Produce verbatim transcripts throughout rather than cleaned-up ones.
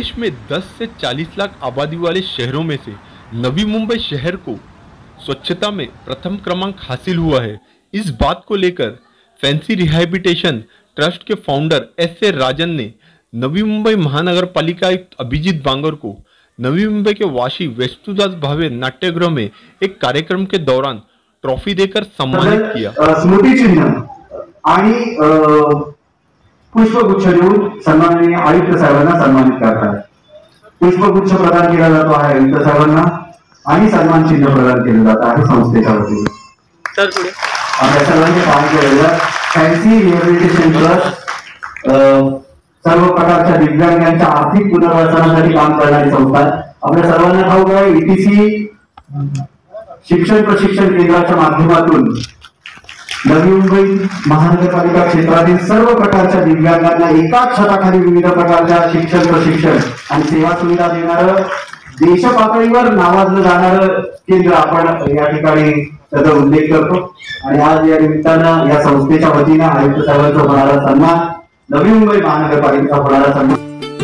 देश में दस से चालीस लाख आबादी वाले शहरों में से नवी मुंबई शहर को स्वच्छता में प्रथम क्रमांक हासिल हुआ है। इस बात को लेकर फैंसी रिहैबिलिटेशन ट्रस्ट के फाउंडर एस ए राजन ने नवी मुंबई महानगर पालिका आयुक्त अभिजीत बांगर को नवी मुंबई के वाशी वस्तुदास भावे नाट्यगृह में एक कार्यक्रम के दौरान ट्रॉफी देकर सम्मानित किया। स्मृती चिन्ह आणि पुष्पगुच्छ देऊन सन्माननीय आयुक्त साहेबांना सन्मानित करतात। पुष्पगुच्छ प्रदान केला जातो आहे आयुक्त साहेबांना आणि सन्मान चिन्ह प्रदान केले जात आहे संस्थेच्या वतीने। तर पुढे आपल्या सर्वांचे काम केलेलं फॅन्सी रिहॅबिलिटेशन ट्रस्ट सर्व प्रकारच्या दिव्यांगांच्या आर्थिक पुनर्वसनासाठी काम करणारी संस्था आपल्या सर्वांना ठाऊक आहे। ईटीसी शिक्षण प्रशिक्षण केंद्राच्या माध्यमातून नवी मुंबई महानगरपालिका क्षेत्रातील सर्व प्रकारच्या दिव्यांगांना एकाच छताखाली विविध प्रकारच्या शिक्षण प्रशिक्षण आणि सेवा सुविधा देणारं देश पातळीवर नावाजलं जाणारं केंद्र आपण या ठिकाणी त्याचा उल्लेख करतो। आणि आज या निमित्तानं या संस्थेच्या वतीनं आयुक्त साहेबांचा होणारा सन्मान, नवी मुंबई महानगरपालिकेचा होणारा सन्मान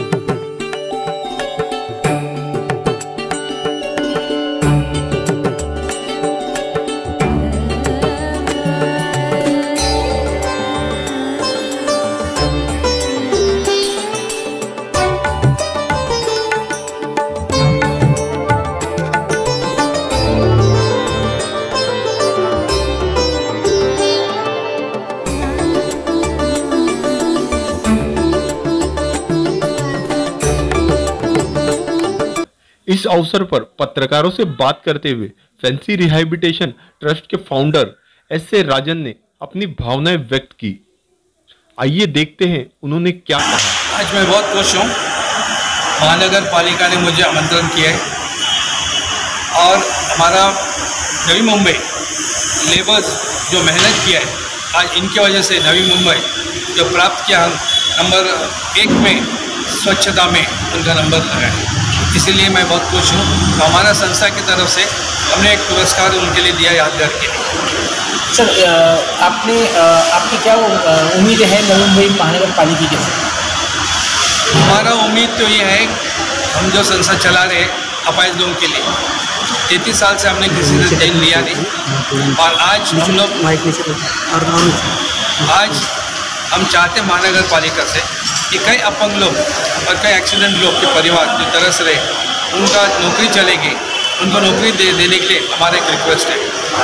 इस अवसर पर पत्रकारों से बात करते हुए फैंसी रिहैबिलिटेशन ट्रस्ट के फाउंडर एस ए राजन ने अपनी भावनाएं व्यक्त की। आइए देखते हैं उन्होंने क्या कहा। आज मैं बहुत खुश हूँ, महानगर पालिका ने मुझे आमंत्रण किया है और हमारा नवी मुंबई लेबर्स जो मेहनत किया है, आज इनकी वजह से नवी मुंबई जो प्राप्त किया नंबर एक में स्वच्छता में उनका नंबर लगा है, इसीलिए मैं बहुत खुश हूँ। तो हमारा संस्था की तरफ से हमने एक पुरस्कार उनके लिए दिया यादगार के लिए। सर, आपने आपकी क्या उम्मीद है नवी मुंबई महानगर पालिका से? हमारा उम्मीद तो ये है, हम जो संस्था चला रहे अपाहिज लोगों के लिए तैंतीस साल से हमने किसी से देन लिया नहीं, और आज हम लोग आज हम चाहते महानगर पालिका से कि कई अपंग लोग और कई एक्सीडेंट लोग के परिवार जो तरस रहे उनका नौकरी चलेगी, उनको नौकरी दे देने के लिए हमारा एक रिक्वेस्ट है।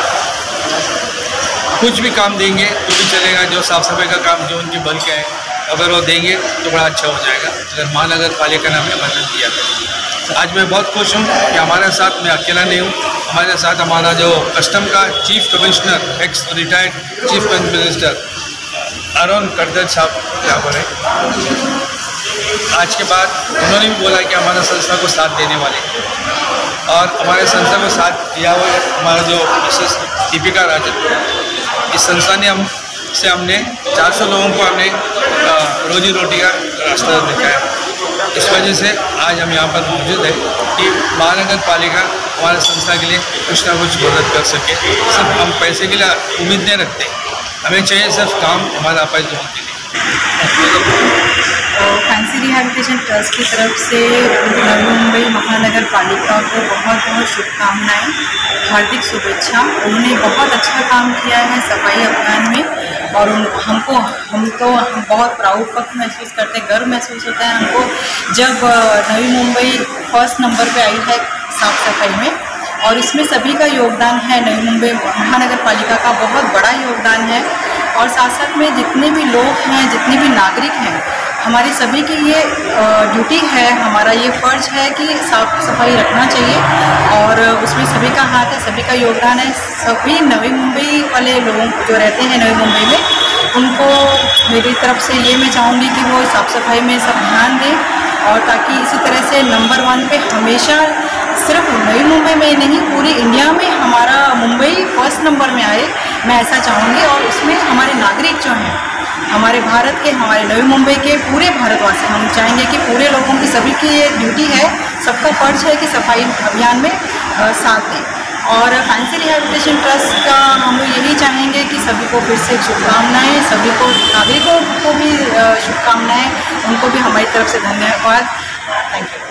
कुछ भी काम देंगे तो भी चलेगा, जो साफ सफाई का काम जो उनकी बल्कि है अगर वो देंगे तो बड़ा अच्छा हो जाएगा। अगर महानगर पालिका ने हमें मदद दिया था। आज मैं बहुत खुश हूँ कि हमारे साथ मैं अकेला नहीं हूँ, हमारे साथ हमारा जो कस्टम का chief commissioner ex retired chief minister Arun Kardar साहब यहाँ पर है। आज के बाद उन्होंने भी बोला कि हमारा संस्था को साथ देने वाले, और हमारे संस्था को साथ दिया हुआ हमारा जो मिसेस दीपिका राजन, इस संस्था ने हम से हमने चार सौ लोगों को हमने रोजी रोटी का रास्ता दिखाया। इस वजह से आज हम यहाँ पर मौजूद है कि महानगर पालिका हमारे संस्था के लिए कुछ ना कुछ मदद कर सके। सिर्फ हम पैसे के लिए उम्मीद नहीं रखते, हमें चाहिए सिर्फ काम हमारा अपाहिज लोगों के लिए। फैंसी रिहैबिलिटेशन ट्रस्ट की तरफ से नवी मुंबई महानगर पालिका को बहुत बहुत शुभकामनाएं, हार्दिक शुभेच्छा। उन्होंने बहुत अच्छा काम किया है सफाई अभियान में, और उन हमको हम तो हम बहुत प्राउड फक्त महसूस करते हैं, गर्व महसूस होता है हमको जब नवी मुंबई फर्स्ट नंबर पे आई है साफ सफाई में, और इसमें सभी का योगदान है। नवी मुंबई महानगर पालिका का बहुत बड़ा योगदान है, और साथ साथ में जितने भी लोग हैं, जितने भी नागरिक हैं, हमारी सभी की ये ड्यूटी है, हमारा ये फ़र्ज है कि साफ सफाई रखना चाहिए, और उसमें सभी का हाथ है, सभी का योगदान है। सभी नवी मुंबई वाले लोगों जो रहते हैं नवी मुंबई में, उनको मेरी तरफ से ये मैं चाहूँगी कि वो साफ़ सफाई में सब ध्यान दें, और ताकि इसी तरह से नंबर वन पे हमेशा सिर्फ नई मुंबई में नहीं पूरी इंडिया में हमारा मुंबई फर्स्ट नंबर में आए, मैं ऐसा चाहूँगी। और उसमें हमारे नागरिक जो हैं, हमारे भारत के, हमारे नवी मुंबई के पूरे भारतवासी, हम चाहेंगे कि पूरे लोगों की सभी की ये ड्यूटी है, सबका फर्ज है कि सफाई अभियान में आ, साथ दें। और फैंसी रिहैबिलिटेशन ट्रस्ट का हम लोग यही चाहेंगे कि सभी को फिर से शुभकामनाएं, सभी को नागरिकों को भी शुभकामनाएं, उनको भी हमारी तरफ से धन्यवाद। Thank you.